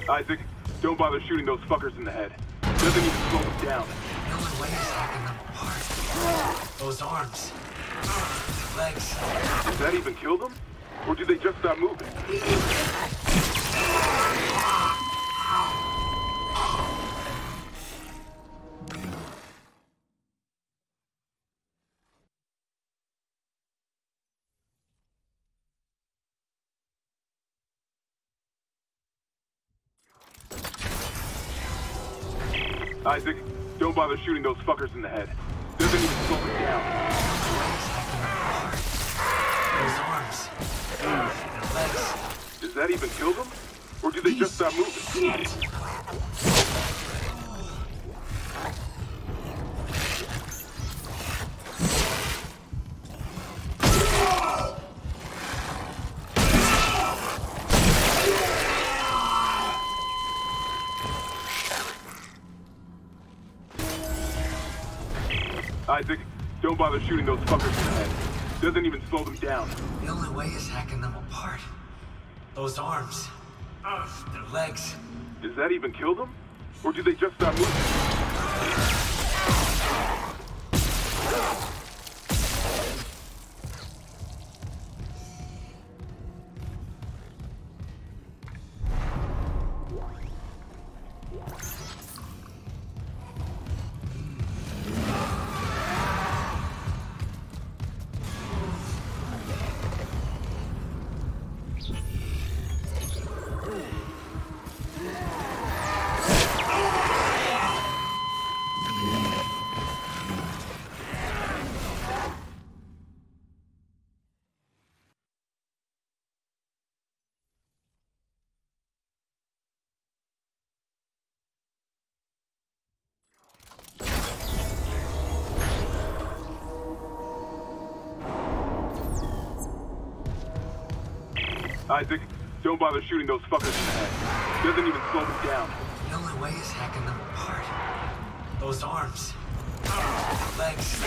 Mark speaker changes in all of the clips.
Speaker 1: Isaac, don't bother shooting those fuckers in the head. Doesn't even slow them down.
Speaker 2: The only way is hacking them apart. Those arms. Legs.
Speaker 1: Did that even kill them? Or did they just stop moving? Isaac, don't bother shooting those fuckers in the head. Doesn't even slow them down.
Speaker 2: Those arms. Legs.
Speaker 1: Does that even kill them? Or did they just stop moving? Isaac, don't bother shooting those fuckers in the head. Doesn't even slow them down.
Speaker 2: The only way is hacking them apart. Those arms. Their legs.
Speaker 1: Does that even kill them? Or did they just stop moving? Isaac, don't bother shooting those fuckers in the head. Doesn't even slow them down.
Speaker 2: The only way is hacking them apart. Those arms. Legs.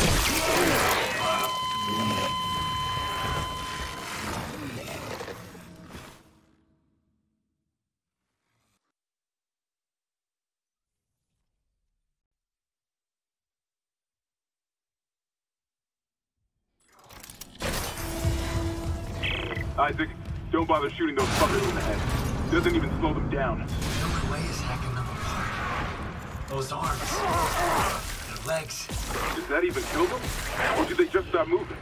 Speaker 1: Isaac, don't bother shooting those fuckers in the head. Doesn't even slow them down.
Speaker 2: The only way is hacking them apart. Those arms. Their legs.
Speaker 1: Did that even kill them? Or did they just stop moving?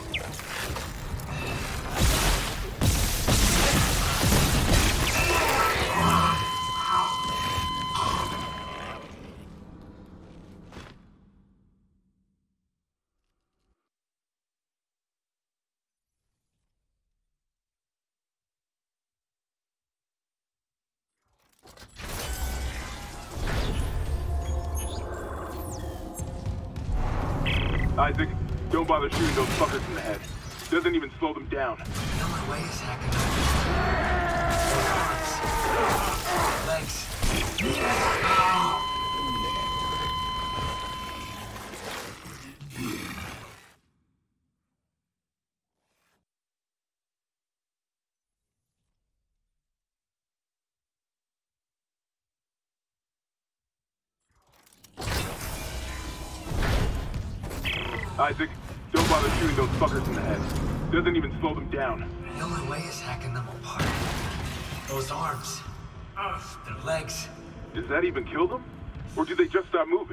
Speaker 1: Isaac, don't bother shooting those fuckers in the head. Doesn't even slow them down.
Speaker 2: The only way is hacking them. Legs.
Speaker 1: Isaac, don't bother shooting those fuckers in the head. Doesn't even slow them down.
Speaker 2: The only way is hacking them apart. Those arms. Their legs.
Speaker 1: Does that even kill them? Or did they just stop moving?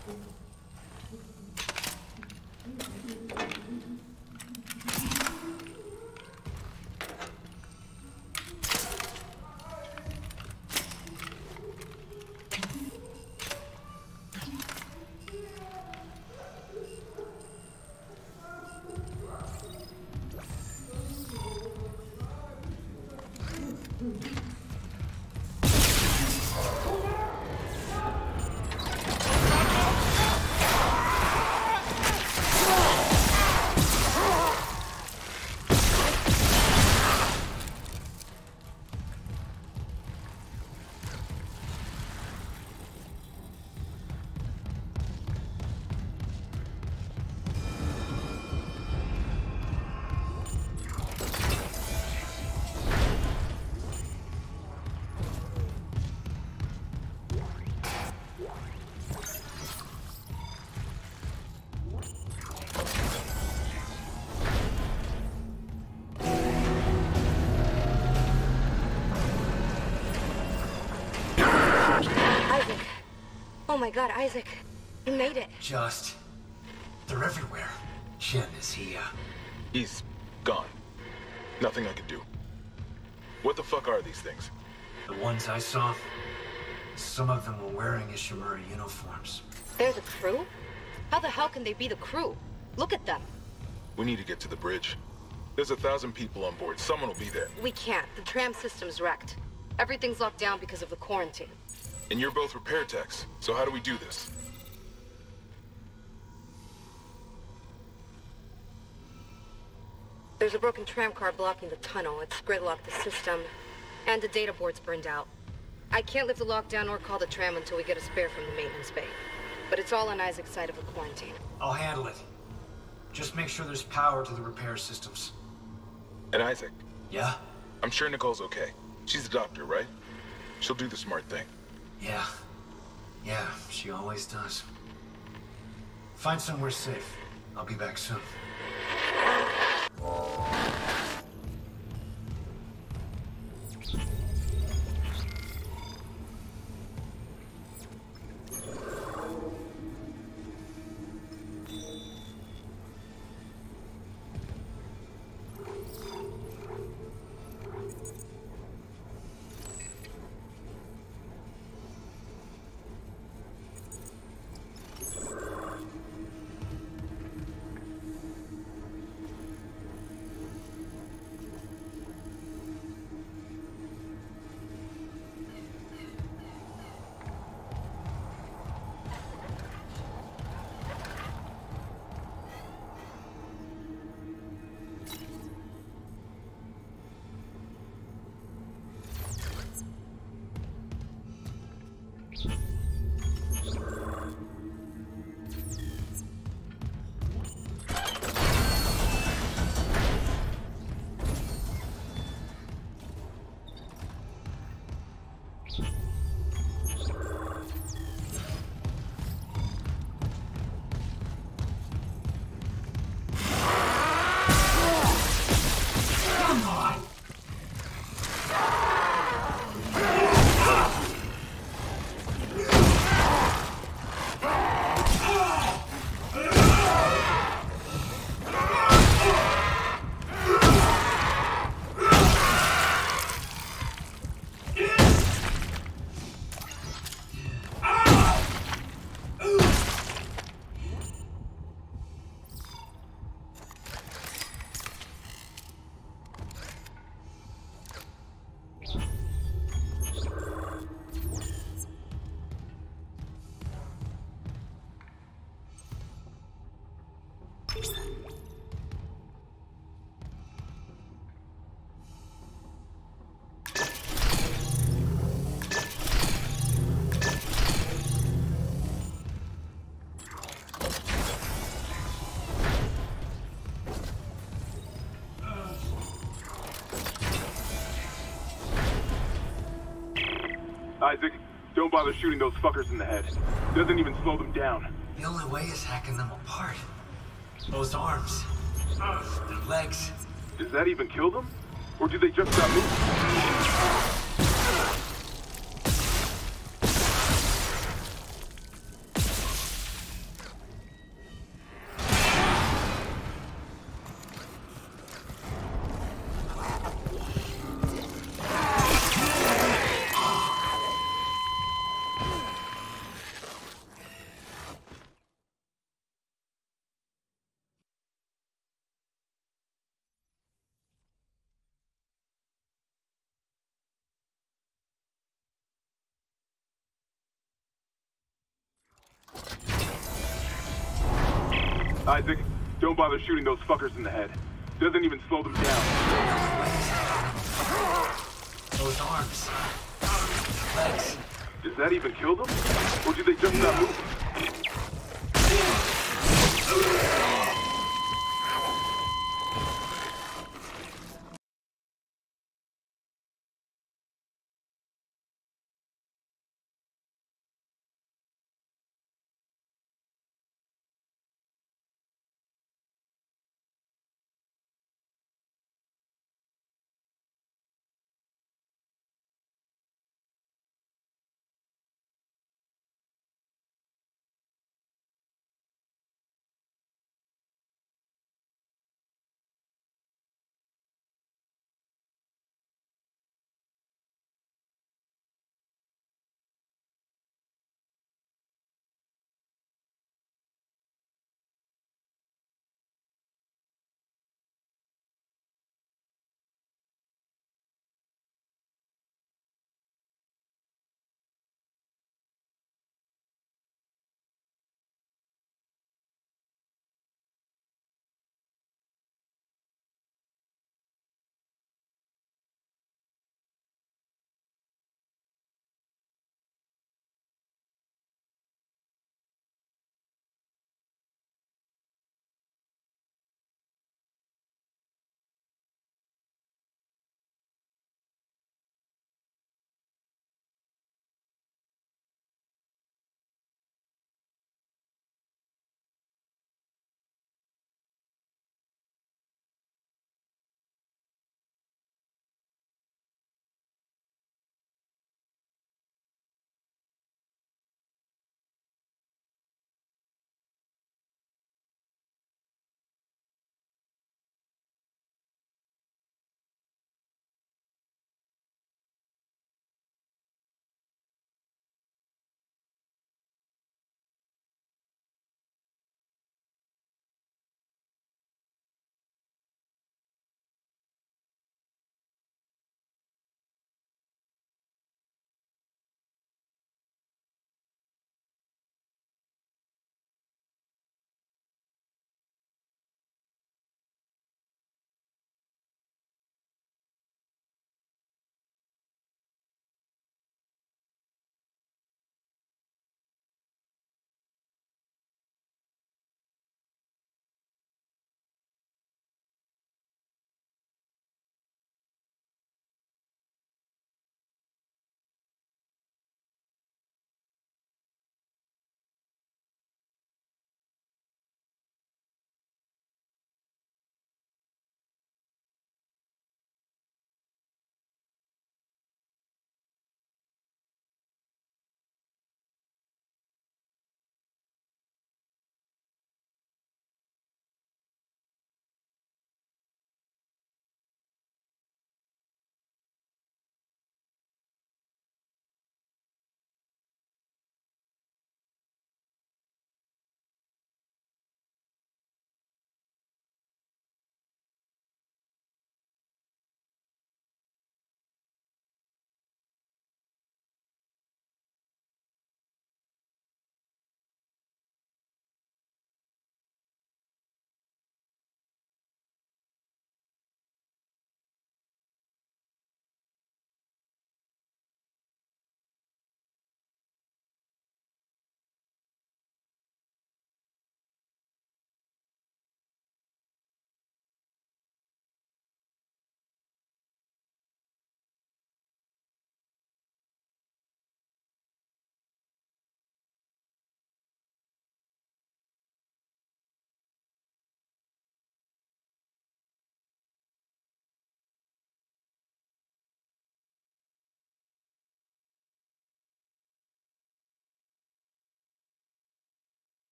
Speaker 3: Oh my god, Isaac. You made it.
Speaker 2: Just... they're everywhere. Shin, is he,
Speaker 4: He's gone. Nothing I can do. What the fuck are these things?
Speaker 2: The ones I saw, some of them were wearing Ishimura uniforms.
Speaker 3: They're the crew? How the hell can they be the crew? Look at them.
Speaker 4: We need to get to the bridge. There's 1,000 people on board. Someone will be there.
Speaker 3: We can't. The tram system's wrecked. Everything's locked down because of the quarantine.
Speaker 4: And you're both repair techs, so how do we do this?
Speaker 3: There's a broken tram car blocking the tunnel. It's gridlocked the system, and the data board's burned out. I can't lift the lockdown or call the tram until we get a spare from the maintenance bay. But it's all on Isaac's side of the quarantine.
Speaker 2: I'll handle it. Just make sure there's power to the repair systems.
Speaker 4: And Isaac?
Speaker 2: Yeah?
Speaker 4: I'm sure Nicole's okay. She's a doctor, right? She'll do the smart thing.
Speaker 2: Yeah. Yeah, she always does. Find somewhere safe. I'll be back soon.
Speaker 1: Isaac, don't bother shooting those fuckers in the head. Doesn't even slow them down.
Speaker 2: The only way is hacking them apart. Those arms. Their legs.
Speaker 1: Does that even kill them? Or do they just stop moving? Isaac, don't bother shooting those fuckers in the head. Doesn't even slow them down.
Speaker 2: Those arms. Legs.
Speaker 1: Does that even kill them? Or do they just not move?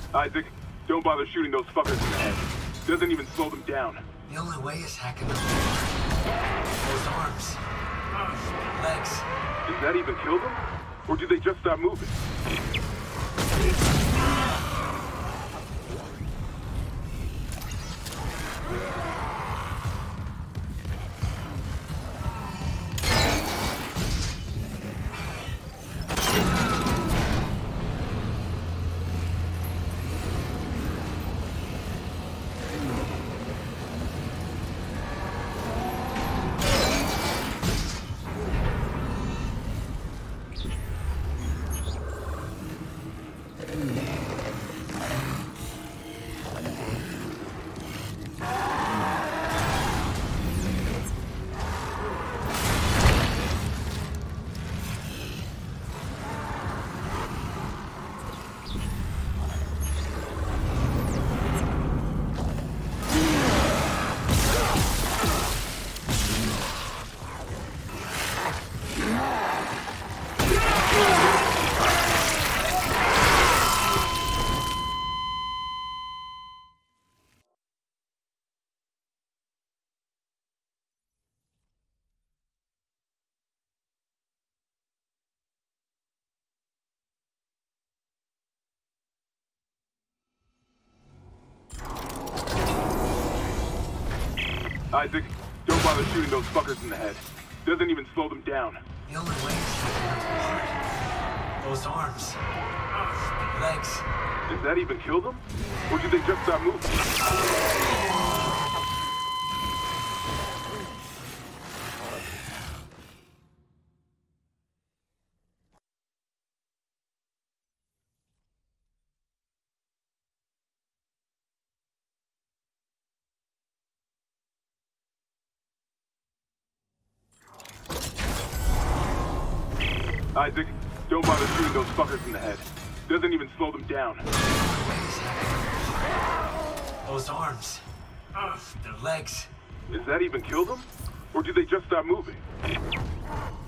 Speaker 1: Isaac, don't bother shooting those fuckers in the head. Doesn't even slow them down.
Speaker 2: The only way is hacking them. Those arms. Legs.
Speaker 1: Does that even kill them? Or do they just stop moving? Isaac, don't bother shooting those fuckers in the head. Doesn't even slow them down.
Speaker 2: The only way is hacking them hard. Those arms. Legs.
Speaker 1: Does that even kill them? Or do they just stop moving? Isaac, don't bother shooting those fuckers in the head. Doesn't even slow them down.
Speaker 2: Those arms. Their legs.
Speaker 1: Does that even kill them? Or do they just stop moving?